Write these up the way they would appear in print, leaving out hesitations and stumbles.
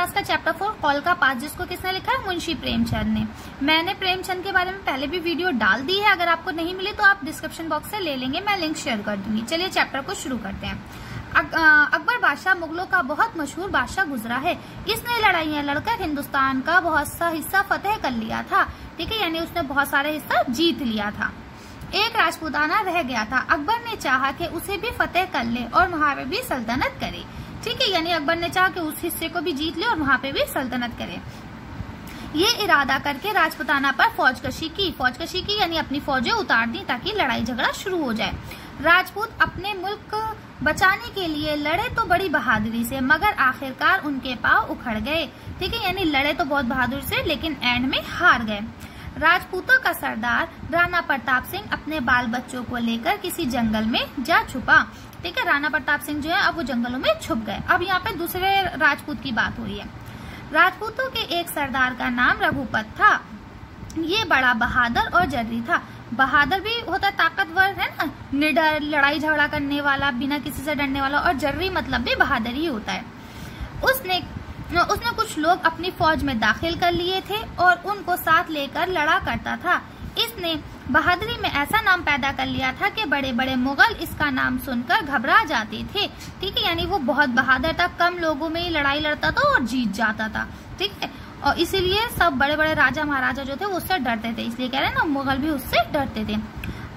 आज का चैप्टर 4 कौल का पास, जिसको किसने लिखा है? मुंशी प्रेमचंद ने। मैंने प्रेमचंद के बारे में पहले भी वीडियो डाल दी है, अगर आपको नहीं मिली तो आप डिस्क्रिप्शन बॉक्स से ले लेंगे, मैं लिंक शेयर कर दूंगी। चलिए चैप्टर को शुरू करते हैं। अकबर बादशाह मुगलों का बहुत मशहूर बादशाह गुजरा है। इसने लड़ाइयां लड़कर हिंदुस्तान का बहुत सा हिस्सा फतेह कर लिया था, ठीक है, यानी उसने बहुत सारे हिस्सा जीत लिया था। एक राजपूताना रह गया था। अकबर ने चाहा कि उसे भी फतेह कर ले और वहां पे भी सल्तनत करे, ठीक है, यानी अकबर ने चाहा कि उस हिस्से को भी जीत ले और वहां पे भी सल्तनत करे। ये इरादा करके राजपूताना पर फौजकशी की यानी अपनी फौजें उतार दी ताकि लड़ाई झगड़ा शुरू हो जाए। राजपूत अपने मुल्क बचाने के लिए लड़े तो बड़ी बहादुरी से, मगर आखिरकार उनके पांव उखड़ गए, ठीक है, यानी लड़े तो बहुत बहादुर से लेकिन एंड में हार गए। राजपूतों का सरदार राणा प्रताप सिंह अपने बाल बच्चों को लेकर किसी जंगल में जा छुपा, ठीक है, राणा प्रताप सिंह जो है अब वो जंगलों में छुप गए। अब यहाँ पे दूसरे राजपूत की बात हो रही है। राजपूतों के एक सरदार का नाम रघुपत था। ये बड़ा बहादुर और जर्री था। बहादुर भी होता है ताकतवर, है ना, निडर, लड़ाई झगड़ा करने वाला, बिना किसी से डरने वाला, और जर्री मतलब भी बहादुर ही होता है। उसने कुछ लोग अपनी फौज में दाखिल कर लिए थे और उनको साथ लेकर लड़ा करता था। इसने बहादुरी में ऐसा नाम पैदा कर लिया था कि बड़े बड़े मुगल इसका नाम सुनकर घबरा जाते थे, ठीक है, यानी वो बहुत बहादुर था, कम लोगों में ही लड़ाई लड़ता था और जीत जाता था, ठीक है, और इसीलिए सब बड़े बड़े राजा महाराजा जो थे वो उससे डरते थे, इसलिए कह रहे हैं ना, मुगल भी उससे डरते थे।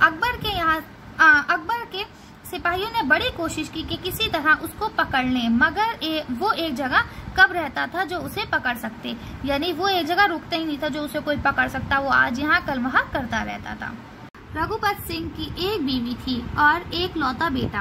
अकबर के सिपाहियों ने बड़ी कोशिश की कि किसी तरह उसको पकड़ लें, मगर वो एक जगह कब रहता था जो उसे पकड़ सकते, यानी वो एक जगह रुकता ही नहीं था जो उसे कोई पकड़ सकता, वो आज यहाँ कल वहाँ करता रहता था। रघुपत सिंह की एक बीवी थी और एक लौता बेटा।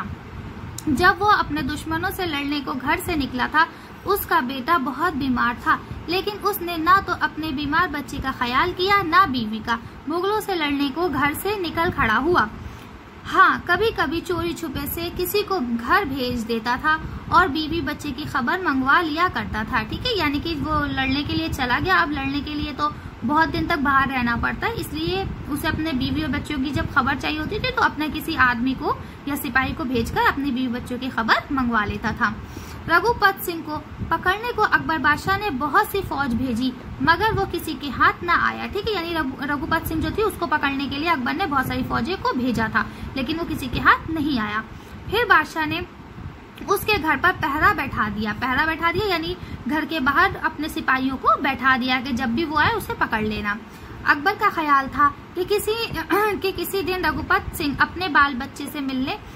जब वो अपने दुश्मनों से लड़ने को घर से निकला था, उसका बेटा बहुत बीमार था, लेकिन उसने ना तो अपने बीमार बच्चे का ख्याल किया ना बीवी का। मुगलों से लड़ने को घर से निकल खड़ा हुआ। हाँ, कभी कभी चोरी छुपे से किसी को घर भेज देता था और बीवी बच्चे की खबर मंगवा लिया करता था, ठीक है, यानी कि वो लड़ने के लिए चला गया। अब लड़ने के लिए तो बहुत दिन तक बाहर रहना पड़ता है, इसलिए उसे अपने बीवी और बच्चों की जब खबर चाहिए होती थी तो अपने किसी आदमी को या सिपाही को भेजकर अपनी बीवी बच्चों की खबर मंगवा लेता था। रघुपत सिंह को पकड़ने को अकबर बादशाह ने बहुत सी फौज भेजी, मगर वो किसी के हाथ न आया, ठीक है, यानी रघुपत सिंह जो थी उसको पकड़ने के लिए अकबर ने बहुत सारी फौजें को भेजा था, लेकिन वो किसी के हाथ नहीं आया। फिर बादशाह ने उसके घर पर पहरा बैठा दिया यानी घर के बाहर अपने सिपाहियों को बैठा दिया कि जब भी वो आए उसे पकड़ लेना। अकबर का ख्याल था कि किसी दिन रघुपत सिंह अपने बाल बच्चे से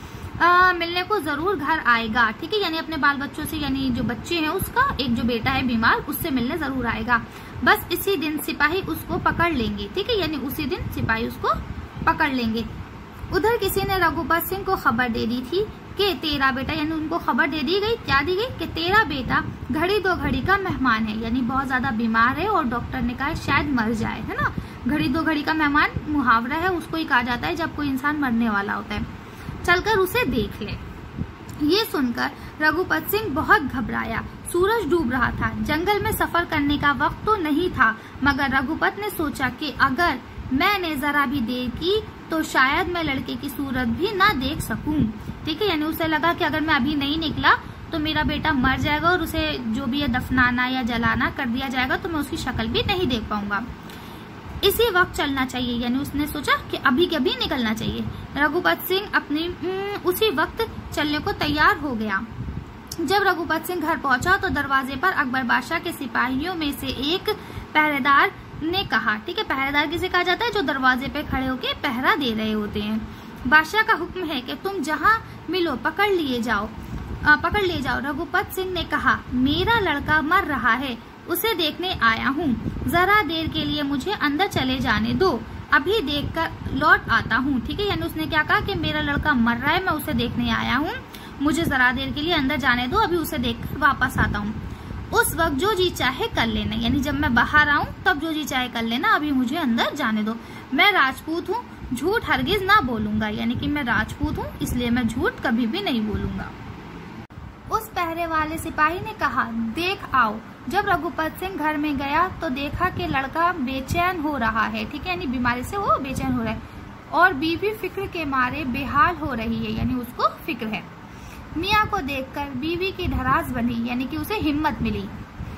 मिलने को जरूर घर आएगा, ठीक है, यानी अपने बाल बच्चों से, यानी जो बच्चे हैं उसका, एक जो बेटा है बीमार, उससे मिलने जरूर आएगा। बस इसी दिन सिपाही उसको पकड़ लेंगे, ठीक है, यानी उसी दिन सिपाही उसको पकड़ लेंगे। उधर किसी ने रघुपत सिंह को खबर दे दी थी कि तेरा बेटा, यानी उनको खबर दे दी गई, क्या दी गई, कि तेरा बेटा घड़ी दो घड़ी का मेहमान है, यानी बहुत ज्यादा बीमार है और डॉक्टर ने कहा शायद मर जाए, है ना। घड़ी दो घड़ी का मेहमान मुहावरा है, उसको ही कहा जाता है जब कोई इंसान मरने वाला होता है, चलकर उसे देख ले। ये सुनकर रघुपत सिंह बहुत घबराया। सूरज डूब रहा था, जंगल में सफर करने का वक्त तो नहीं था, मगर रघुपत ने सोचा कि अगर मैंने जरा भी देर की तो शायद मैं लड़के की सूरत भी ना देख सकूं, ठीक है, यानी उसे लगा कि अगर मैं अभी नहीं निकला तो मेरा बेटा मर जाएगा और उसे जो भी है दफनाना या जलाना कर दिया जाएगा, तो मैं उसकी शक्ल भी नहीं देख पाऊंगा। इसी वक्त चलना चाहिए, यानी उसने सोचा कि अभी के अभी निकलना चाहिए। रघुपत सिंह उसी वक्त चलने को तैयार हो गया। जब रघुपत सिंह घर पहुंचा तो दरवाजे पर अकबर बादशाह के सिपाहियों में से एक पहरेदार ने कहा, ठीक है, पहरेदार किसे कहा जाता है, जो दरवाजे पे खड़े होके पहरा दे रहे होते हैं। बादशाह का हुक्म है कि तुम जहां मिलो पकड़ लिए जाओ। रघुपत सिंह ने कहा, मेरा लड़का मर रहा है, उसे देखने आया हूँ, जरा देर के लिए मुझे अंदर चले जाने दो, अभी देखकर लौट आता हूँ, ठीक है, यानी उसने क्या कहा कि मेरा लड़का मर रहा है, मैं उसे देखने आया हूँ, मुझे जरा देर के लिए अंदर जाने दो, अभी उसे देखकर वापस आता हूँ। उस वक्त जो जी चाहे कर लेना, यानी जब मैं बाहर आऊँ तब जो जी चाहे कर लेना, अभी मुझे अंदर जाने दो। मैं राजपूत हूँ, झूठ हरगिज ना बोलूंगा, यानी कि मैं राजपूत हूँ इसलिए मैं झूठ कभी भी नहीं बोलूंगा। उस पहरे वाले सिपाही ने कहा, देख आओ। जब रघुपत सिंह घर में गया तो देखा कि लड़का बेचैन हो रहा है, ठीक है, यानी बीमारी से वो बेचैन हो रहा है, और बीवी फिक्र के मारे बेहाल हो रही है, यानी उसको फिक्र है। मियाँ को देखकर बीवी की धरास बनी, यानी कि उसे हिम्मत मिली।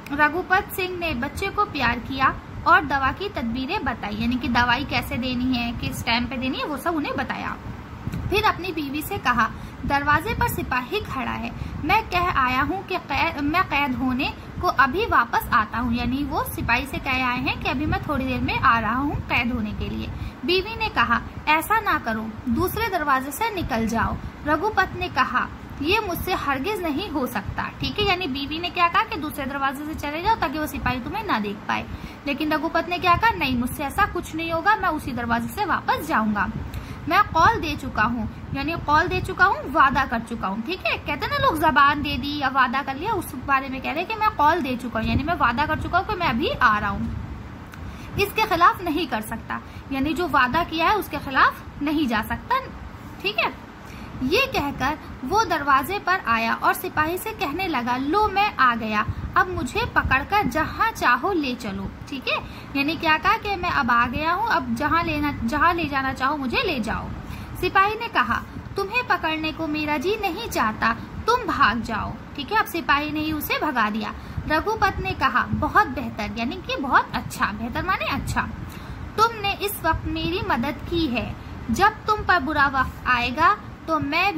रघुपत सिंह ने बच्चे को प्यार किया और दवा की तदबीरें बताई, यानी कि दवाई कैसे देनी है, किस टाइम पे देनी है, वो सब उन्हें बताया। फिर अपनी बीवी से कहा, दरवाजे पर सिपाही खड़ा है, मैं कह आया हूँ कि मैं कैद होने को अभी वापस आता हूँ, यानी वो सिपाही से कह आए हैं कि अभी मैं थोड़ी देर में आ रहा हूँ कैद होने के लिए। बीवी ने कहा, ऐसा ना करो, दूसरे दरवाजे से निकल जाओ। रघुपत ने कहा, ये मुझसे हरगिज नहीं हो सकता। ठीक है, यानी बीवी ने क्या कहा कि दूसरे दरवाजे से चले जाओ ताकि वो सिपाही तुम्हें ना देख पाए। लेकिन रघुपत ने क्या कहा, नहीं, मुझसे ऐसा कुछ नहीं होगा, मैं उसी दरवाजे से वापस जाऊंगा। मैं कॉल दे चुका हूँ, यानी कॉल दे चुका हूँ, वादा कर चुका हूँ। ठीक है, कहते हैं ना लोग जबान दे दी या वादा कर लिया, उस बारे में कह रहे कि मैं कॉल दे चुका हूँ, यानी मैं वादा कर चुका हूँ कि मैं अभी आ रहा हूँ, इसके खिलाफ नहीं कर सकता, यानी जो वादा किया है उसके खिलाफ नहीं जा सकता। ठीक है, ये कहकर वो दरवाजे पर आया और सिपाही से कहने लगा, लो मैं आ गया, अब मुझे पकड़कर जहाँ चाहो ले चलो। ठीक है, यानी क्या कहा कि मैं अब आ गया हूँ, अब जहाँ ले जाना चाहो मुझे ले जाओ। सिपाही ने कहा, तुम्हें पकड़ने को मेरा जी नहीं चाहता, तुम भाग जाओ। ठीक है, अब सिपाही ने ही उसे भगा दिया। रघुपत ने कहा, बहुत बेहतर, यानी कि बहुत अच्छा, बेहतर माने अच्छा, तुमने इस वक्त मेरी मदद की है, जब तुम पर बुरा वक्त आएगा तो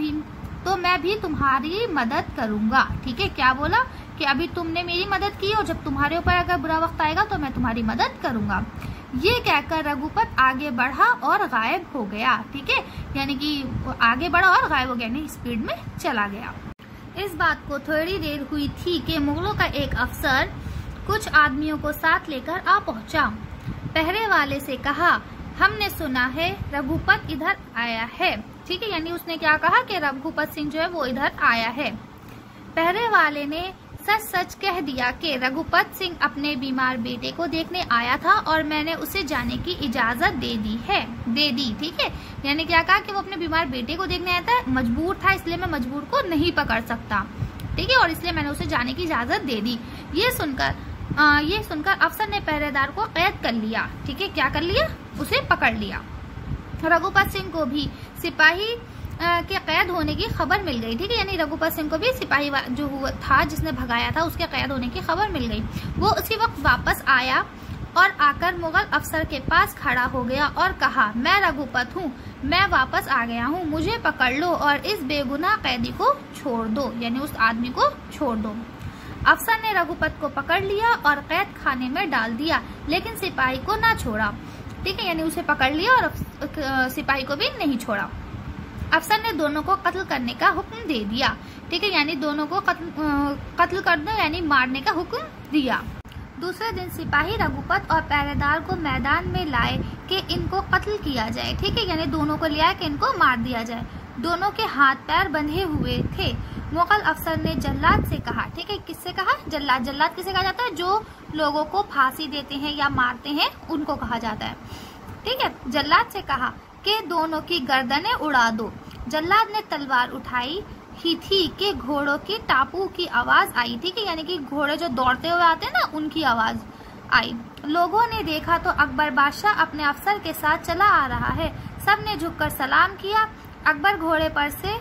मैं भी तुम्हारी मदद करूंगा। ठीक है, क्या बोला कि अभी तुमने मेरी मदद की और जब तुम्हारे ऊपर अगर बुरा वक्त आएगा तो मैं तुम्हारी मदद करूंगा। ये कहकर रघुपत आगे बढ़ा और गायब हो गया। ठीक है, यानी कि आगे बढ़ा और गायब हो गया, यानी स्पीड में चला गया। इस बात को थोड़ी देर हुई थी कि मुगलों का एक अफसर कुछ आदमियों को साथ लेकर आ पहुंचा। पहरे वाले से कहा, हमने सुना है रघुपत इधर आया है। ठीक है, यानी उसने क्या कहा कि रघुपत सिंह जो है वो इधर आया है। पहरे वाले ने सच सच कह दिया कि रघुपत सिंह अपने बीमार बेटे को देखने आया था और मैंने उसे जाने की इजाजत दे दी। ठीक है, यानी क्या कहा कि वो अपने बीमार बेटे को देखने आया था, मजबूर था, इसलिए मैं मजबूर को नहीं पकड़ सकता। ठीक है, और इसलिए मैंने उसे जाने की इजाजत दे दी। ये सुनकर अफसर ने पहरेदार को कैद कर लिया। ठीक है, क्या कर लिया, उसे पकड़ लिया। रघुपत सिंह को भी सिपाही के कैद होने की खबर मिल गई। ठीक है, यानी रघुपत सिंह को भी सिपाही जो था जिसने भगाया था उसके कैद होने की खबर मिल गई। वो उसी वक्त वापस आया और आकर मुगल अफसर के पास खड़ा हो गया और कहा, मैं रघुपत हूँ, मैं वापस आ गया हूँ, मुझे पकड़ लो और इस बेगुनाह कैदी को छोड़ दो, यानी उस आदमी को छोड़ दो। अफसर ने रघुपत को पकड़ लिया और कैद खाने में डाल दिया, लेकिन सिपाही को ना छोड़ा। ठीक है, यानी उसे पकड़ लिया और सिपाही को भी नहीं छोड़ा। अफसर ने दोनों को कत्ल करने का हुक्म दे दिया। ठीक है, यानी दोनों को कत्ल कर दो, यानी मारने का हुक्म दिया। दूसरे दिन सिपाही रघुपत और पहरेदार को मैदान में लाए कि इनको कत्ल किया जाए। ठीक है, यानी दोनों को लिया कि इनको मार दिया जाए। दोनों के हाथ पैर बंधे हुए थे। मुगल अफसर ने जल्लाद से कहा। ठीक है, किससे कहा, जल्लाद। जल्लाद किसे कहा जाता है, जो लोगों को फांसी देते हैं या मारते हैं उनको कहा जाता है। ठीक है, जल्लाद से कहा कि दोनों की गर्दनें उड़ा दो। जल्लाद ने तलवार उठाई ही थी कि घोड़ों की टापू की आवाज आई। ठीक है, यानी कि घोड़े जो दौड़ते हुए आते हैं ना, उनकी आवाज आई। लोगों ने देखा तो अकबर बादशाह अपने अफसर के साथ चला आ रहा है। सबने झुककर सलाम किया। अकबर घोड़े पर से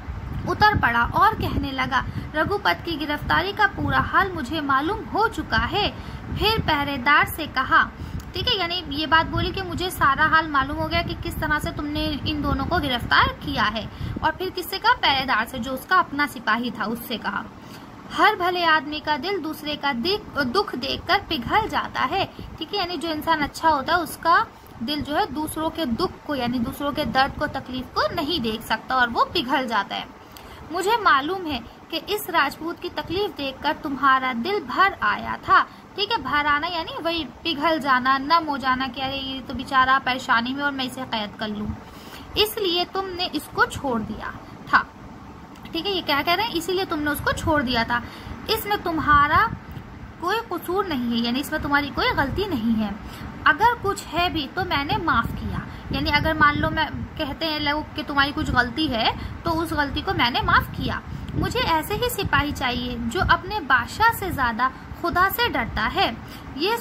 उतर पड़ा और कहने लगा, रघुपत की गिरफ्तारी का पूरा हाल मुझे मालूम हो चुका है। फिर पहरेदार से कहा, ठीक है, यानी ये बात बोली कि मुझे सारा हाल मालूम हो गया कि किस तरह से तुमने इन दोनों को गिरफ्तार किया है। और फिर किससे कहा, पहरेदार से, जो उसका अपना सिपाही था, उससे कहा। हर भले आदमी का दिल दूसरे का दुख देखकर पिघल जाता है। ठीक है, यानी जो इंसान अच्छा होता है उसका दिल जो है दूसरों के दुख को, यानी दूसरों के दर्द को, तकलीफ को नहीं देख सकता और वो पिघल जाता है। मुझे मालूम है कि इस राजपूत की तकलीफ देखकर तुम्हारा दिल भर आया था। ठीक है, भर आना यानी वही पिघल जाना, नम हो जाना कि अरे ये तो बेचारा परेशानी में और मैं इसे कैद कर लूं, इसलिए तुमने इसको छोड़ दिया था। ठीक है, ये क्या कह रहे हैं, इसीलिए तुमने उसको छोड़ दिया था। इसमें तुम्हारा कोई कसूर नहीं है, यानी इसमें तुम्हारी कोई गलती नहीं है। अगर कुछ है भी तो मैंने माफ किया, यानी अगर मान लो मैं कहते हैं लोग कि तुम्हारी कुछ गलती है तो उस गलती को मैंने माफ किया। मुझे ऐसे ही सिपाही चाहिए जो अपने बादशाह से ज्यादा खुदा से डरता है। ये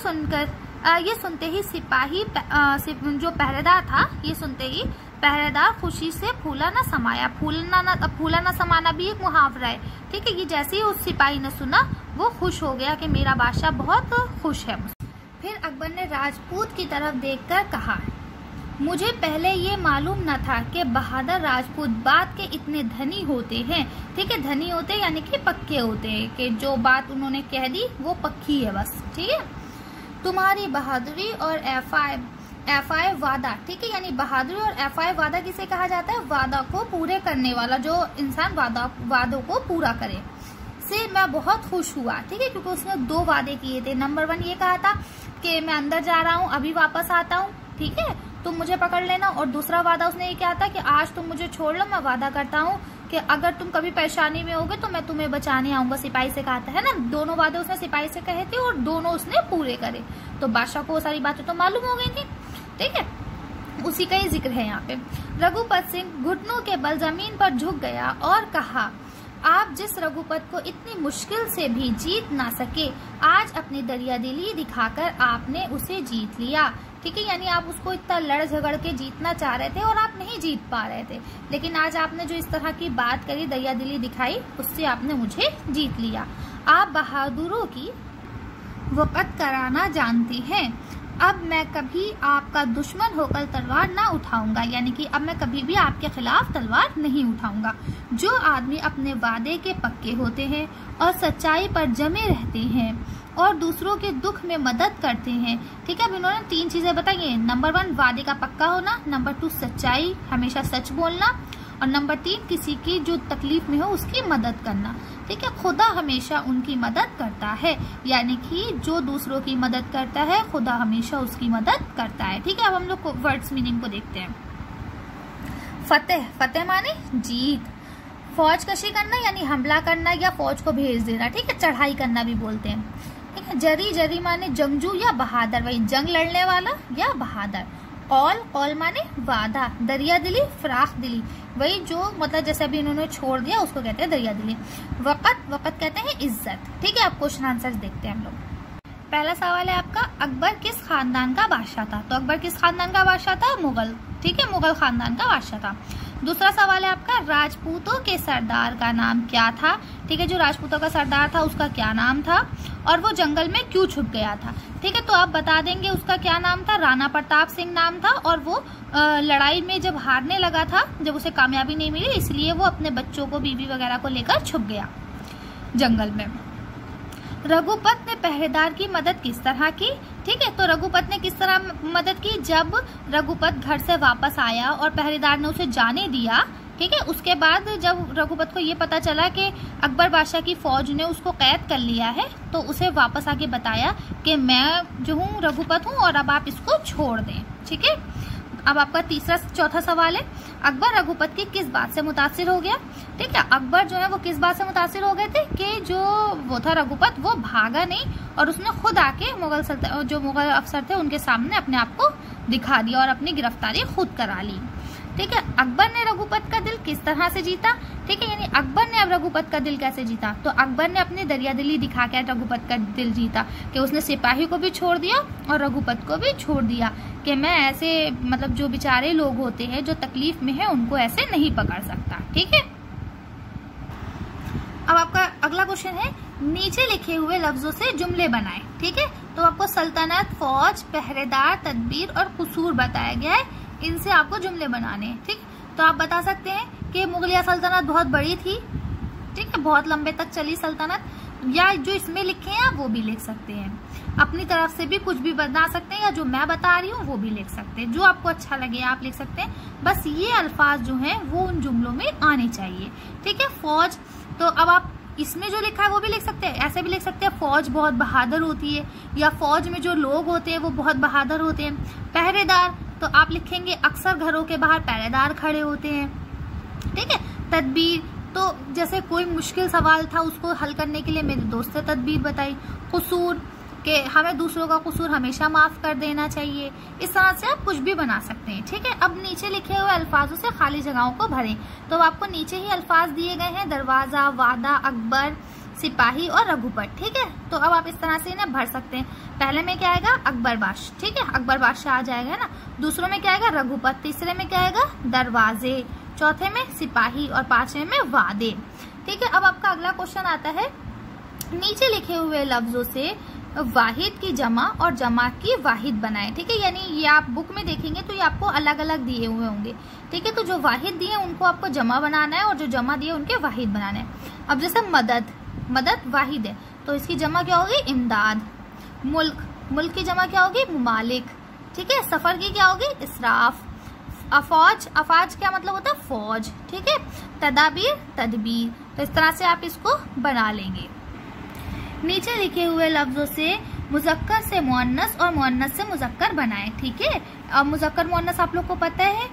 सुनते ही सिपाही जो पहरेदार था, ये सुनते ही पहरेदार खुशी से फूला न समाया। फूला न समाना भी एक मुहावरा है। ठीक है, ये जैसे ही उस सिपाही ने सुना वो खुश हो गया कि मेरा बादशाह बहुत खुश है। फिर अकबर ने राजपूत की तरफ देखकर कहा, मुझे पहले ये मालूम न था कि बहादुर राजपूत बात के इतने धनी होते हैं। ठीक है, धनी होते यानी कि पक्के होते हैं, कि जो बात उन्होंने कह दी वो पक्की है बस। ठीक है, तुम्हारी बहादुरी और एफआई वादा। ठीक है, यानी बहादुरी और एफआई वादा किसे कहा जाता है? वादा को पूरे करने वाला, जो इंसान वादों को पूरा करे, से मैं बहुत खुश हुआ। ठीक है, क्योंकि उसने 2 वादे किए थे। नंबर 1 ये कहा था कि मैं अंदर जा रहा हूँ, अभी वापस आता हूँ, ठीक है, तुम मुझे पकड़ लेना। और दूसरा वादा उसने ये किया था कि आज तुम मुझे छोड़ लो, मैं वादा करता हूँ कि अगर तुम कभी परेशानी में होगे तो मैं तुम्हें बचाने आऊंगा। सिपाही से कहा था, है ना। दोनों वादे उसने सिपाही से कहे थे और दोनों उसने पूरे करे। तो बादशाह को वो सारी बातें तो मालूम हो गई थी। ठीक है, उसी का ही जिक्र है यहाँ पे। रघुपत सिंह घुटनों के बल जमीन पर झुक गया और कहा, आप जिस रघुपत को इतनी मुश्किल से भी जीत ना सके, आज अपनी दरियादिली दिखाकर आपने उसे जीत लिया। ठीक है, यानी आप उसको इतना लड़ झगड़ के जीतना चाह रहे थे और आप नहीं जीत पा रहे थे, लेकिन आज आपने जो इस तरह की बात करी, दरियादिली दिखाई, उससे आपने मुझे जीत लिया। आप बहादुरों की वक़्त कराना जानती हैं। अब मैं कभी आपका दुश्मन होकर तलवार ना उठाऊंगा, यानी कि अब मैं कभी भी आपके खिलाफ तलवार नहीं उठाऊंगा। जो आदमी अपने वादे के पक्के होते हैं और सच्चाई पर जमे रहते हैं और दूसरों के दुख में मदद करते हैं। ठीक है, अब इन्होंने 3 चीजें बताई हैं। नंबर 1 वादे का पक्का होना, नंबर 2 सच्चाई, हमेशा सच बोलना, और नंबर 3 किसी की जो तकलीफ में हो उसकी मदद करना। ठीक है, खुदा हमेशा उनकी मदद करता है, यानी कि जो दूसरों की मदद करता है खुदा हमेशा उसकी मदद करता है। ठीक है, अब हम लोग वर्ड्स मीनिंग को देखते हैं। फतेह, फतेह माने जीत। फौज कशी करना यानी हमला करना या फौज को भेज देना। ठीक है, चढ़ाई करना भी बोलते हैं। ठीक है, जरी, जरी माने जंगजू या बहादुर, वही जंग लड़ने वाला या बहादुर। कौल, कौल माने वादा। दरिया दिली, फराख दिली, वही जो मतलब जैसे अभी इन्होंने छोड़ दिया उसको कहते हैं दरिया दिली। वक़्त, वक़्त कहते हैं इज्जत। ठीक है, आप क्वेश्चन आंसर देखते हैं हम लोग। पहला सवाल है आपका, अकबर किस खानदान का बादशाह था? तो अकबर किस खानदान का बादशाह था? मुगल। ठीक है, मुगल खानदान का बादशाह था। दूसरा सवाल है आपका, राजपूतों के सरदार का नाम क्या था? ठीक है, जो राजपूतों का सरदार था उसका क्या नाम था और वो जंगल में क्यों छुप गया था? ठीक है, तो आप बता देंगे उसका क्या नाम था। राणा प्रताप सिंह नाम था और वो लड़ाई में जब हारने लगा था, जब उसे कामयाबी नहीं मिली, इसलिए वो अपने बच्चों को, बीवी वगैरह को लेकर छुप गया जंगल में। रघुपत ने पहरेदार की मदद किस तरह की? ठीक है, तो रघुपत ने किस तरह मदद की? जब रघुपत घर से वापस आया और पहरेदार ने उसे जाने दिया, ठीक है, उसके बाद जब रघुपत को ये पता चला कि अकबर बादशाह की फौज ने उसको कैद कर लिया है, तो उसे वापस आके बताया कि मैं जो हूँ रघुपत हूँ और अब आप इसको छोड़ दें। ठीक है, अब आपका चौथा सवाल है, अकबर रघुपत की किस बात से मुतासिर हो गया? ठीक है, अकबर जो है वो किस बात से मुतासिर हो गए थे कि जो वो था रघुपत, वो भागा नहीं और उसने खुद आके जो मुगल अफसर थे उनके सामने अपने आप को दिखा दिया और अपनी गिरफ्तारी खुद करा ली। ठीक है, अकबर ने रघुपत का दिल किस तरह से जीता? ठीक है, यानी अकबर ने अब रघुपत का दिल कैसे जीता? तो अकबर ने अपनी दरियादिली दिखा के रघुपत का दिल जीता कि उसने सिपाही को भी छोड़ दिया और रघुपत को भी छोड़ दिया कि मैं ऐसे मतलब जो बेचारे लोग होते हैं जो तकलीफ में है उनको ऐसे नहीं पकड़ सकता। ठीक है, अब आपका अगला क्वेश्चन है, नीचे लिखे हुए लफ्जों से जुमले बनाए। ठीक है, तो आपको सल्तनत, फौज, पहरेदार, तदबीर और कसूर बताया गया है, इनसे आपको जुमले बनाने हैं। ठीक, तो आप बता सकते हैं कि मुगलिया सल्तनत बहुत बड़ी थी। ठीक है, बहुत लंबे तक चली सल्तनत, या जो इसमें लिखे हैं आप वो भी लिख सकते हैं। अपनी तरफ से भी कुछ भी बना सकते हैं या जो मैं बता रही हूँ वो भी लिख सकते हैं, जो आपको अच्छा लगे आप लिख सकते हैं। बस ये अल्फाज जो हैं वो उन जुमलों में आने चाहिए। ठीक है, फौज, तो अब आप इसमें जो लिखा है वो भी लिख सकते हैं, ऐसे भी लिख सकते हैं फौज बहुत बहादुर होती है, या फौज में जो लोग होते हैं वो बहुत बहादुर होते हैं। पहरेदार, तो आप लिखेंगे अक्सर घरों के बाहर पहरेदार खड़े होते हैं। ठीक है, तदबीर, तो जैसे कोई मुश्किल सवाल था उसको हल करने के लिए मेरे दोस्त ने तदबीर बताई। कसूर, कि हमें दूसरों का कसूर हमेशा माफ कर देना चाहिए। इस तरह से आप कुछ भी बना सकते हैं। ठीक है, अब नीचे लिखे हुए अल्फाजों से खाली जगहों को भरें। तो आपको नीचे ही अल्फाज दिए गए हैं, दरवाजा, वादा, अकबर, सिपाही और रघुपत। ठीक है, तो अब आप इस तरह से इन्हें भर सकते हैं। पहले में क्या आएगा? अकबर बादशाह। ठीक है, अकबर बादशाह आ जाएगा ना। दूसरों में क्या आएगा? रघुपत। तीसरे में क्या आएगा? दरवाजे। चौथे में सिपाही और पांचवे में वादे। ठीक है, अब आपका अगला क्वेश्चन आता है, नीचे लिखे हुए लफ्जों से वाहिद की जमा और जमा की वाहिद बनाए। ठीक है, यानी ये आप बुक में देखेंगे तो ये आपको अलग अलग दिए हुए होंगे। ठीक है, तो जो वाहिद दिए उनको आपको जमा बनाना है और जो जमा दिए उनके वाहिद बनाने हैं। अब जैसे मदद, मदद वाहिद है तो इसकी जमा क्या होगी, इमदाद। मुल्क, मुल्क की जमा क्या होगी, मुमालिक। ठीक है, सफर की क्या होगी, इसराफ। अफौज, अफाज क्या मतलब होता है, फौज। ठीक है, तदाबीर, तदबीर। तो इस तरह से आप इसको बना लेंगे। नीचे लिखे हुए लफ्जों से मुजक्कर से मुअन्नस और मुअन्नस से मुजक्कर बनाएं। ठीक है, अब मुजक्कर मुअन्नस आप लोग को पता है,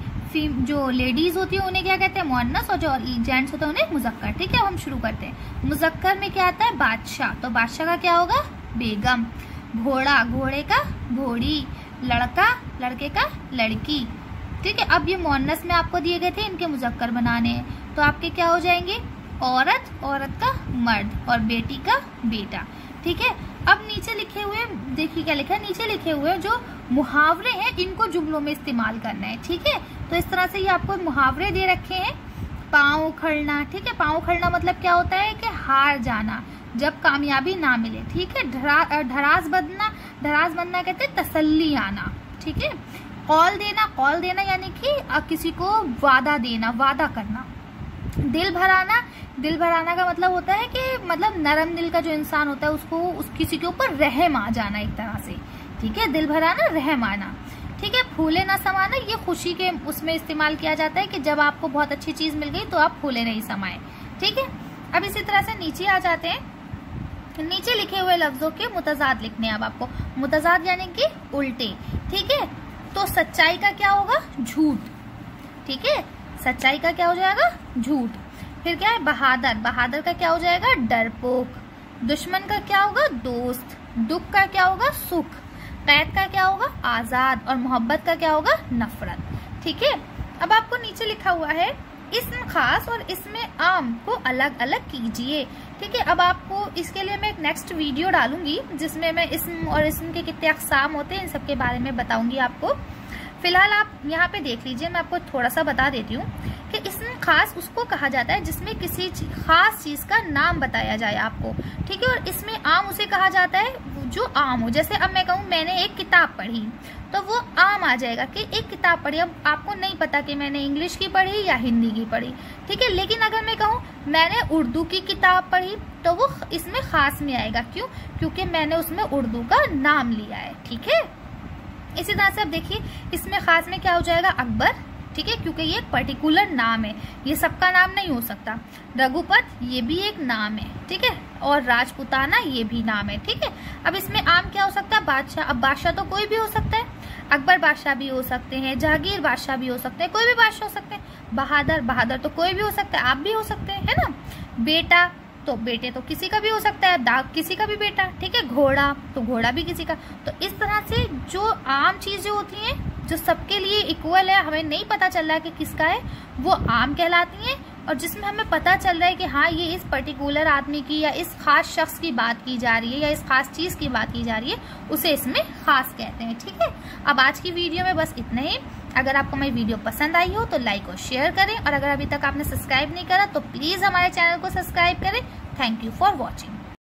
जो लेडीज होती है उन्हें क्या कहते हैं, मुअन्नस, और जो जेंट्स होते हैं उन्हें मुजक्कर। ठीक है, अब हम शुरू करते हैं। मुजक्कर में क्या आता है, बादशाह, तो बादशाह का क्या होगा, बेगम। घोड़ा, घोड़े का घोड़ी। लड़का, लड़के का लड़की। ठीक है, अब ये मुअन्नस में आपको दिए गए थे, इनके मुजक्कर बनाने हैं, तो आपके क्या हो जाएंगे, औरत, औरत का मर्द, और बेटी का बेटा। ठीक है, अब नीचे लिखे हुए देखिए क्या लिखा है, नीचे लिखे हुए जो मुहावरे हैं इनको जुमलों में इस्तेमाल करना है। ठीक है, तो इस तरह से ये आपको मुहावरे दे रखे हैं। पाँव उखड़ना। ठीक है, पाँव उखड़ना मतलब क्या होता है कि हार जाना जब कामयाबी ना मिले। ठीक है, ढरास बंधना, ढरास बंधना कहते हैं तसल्ली आना। ठीक है, कौल देना, कौल देना यानी कि किसी को वादा देना, वादा करना। दिल भराना, दिल भराना का मतलब होता है कि मतलब नरम दिल का जो इंसान होता है उसको किसी के ऊपर रहम आ जाना एक तरह से। ठीक है, दिल भराना, रहम आना। ठीक है, फूले ना समाना, ये खुशी के उसमें इस्तेमाल किया जाता है कि जब आपको बहुत अच्छी चीज मिल गई तो आप फूले नहीं समाए। ठीक है, अब इसी तरह से नीचे आ जाते हैं। नीचे लिखे हुए लफ्जों के मुतजाद लिखने हैं अब आपको। मुतजाद यानी कि उल्टे। ठीक है, तो सच्चाई का क्या होगा, झूठ। ठीक है, सच्चाई का क्या हो जाएगा, झूठ। फिर क्या है, बहादुर, बहादुर का क्या हो जाएगा, डरपोक। दुश्मन का क्या होगा, दोस्त। दुख का क्या होगा, सुख। कैद का क्या होगा, आजाद। और मोहब्बत का क्या होगा, नफरत। ठीक है, अब आपको नीचे लिखा हुआ है इस्म खास और इसमें आम को अलग अलग कीजिए। ठीक है, अब आपको इसके लिए मैं एक नेक्स्ट वीडियो डालूंगी जिसमें मैं इस्म और इस्म के कितने अक़साम होते हैं इन सब के बारे में बताऊंगी आपको। फिलहाल आप यहाँ पे देख लीजिए, मैं आपको थोड़ा सा बता देती हूँ कि इस्म खास उसको कहा जाता है जिसमें किसी खास चीज का नाम बताया जाए आपको। ठीक है, और इसमें आम उसे कहा जाता है जो आम हो। जैसे अब मैं कहूँ मैंने एक किताब पढ़ी तो वो आम आ जाएगा कि एक किताब पढ़ी। अब आपको नहीं पता कि मैंने इंग्लिश की पढ़ी या हिंदी की पढ़ी। ठीक है, लेकिन अगर मैं कहूँ मैंने उर्दू की किताब पढ़ी तो वो इसमें खास में आएगा। क्यों, क्योंकि मैंने उसमें उर्दू का नाम लिया है। ठीक है, इसी तरह से अब देखिए इसमें खास में क्या हो जाएगा, अकबर। ठीक है, क्योंकि ये एक पर्टिकुलर नाम है, ये सबका नाम नहीं हो सकता। रघुपत ये भी एक नाम है। ठीक है, और राजपुताना ये भी नाम है। ठीक है, अब इसमें आम क्या हो सकता है, बादशाह। अब बादशाह तो कोई भी हो सकता है, अकबर बादशाह भी हो सकते हैं, जहांगीर बादशाह भी हो सकते हैं, कोई भी बादशाह हो सकते हैं। बहादुर, बहादुर तो कोई भी हो सकता है, आप भी हो सकते हैं, है ना। बेटा, तो बेटे तो किसी का भी हो सकता है, दाग किसी का भी बेटा। ठीक है, घोड़ा तो घोड़ा भी किसी का। तो इस तरह से जो आम चीजें होती हैं जो सबके लिए इक्वल है, हमें नहीं पता चल रहा है कि किसका है, वो आम कहलाती हैं। और जिसमें हमें पता चल रहा है कि हाँ ये इस पर्टिकुलर आदमी की या इस खास शख्स की बात की जा रही है या इस खास चीज की बात की जा रही है, उसे इसमें खास कहते हैं। ठीक है, अब आज की वीडियो में बस इतना ही। अगर आपको मेरी वीडियो पसंद आई हो तो लाइक और शेयर करें, और अगर अभी तक आपने सब्सक्राइब नहीं करा तो प्लीज हमारे चैनल को सब्सक्राइब करें। Thank you for watching.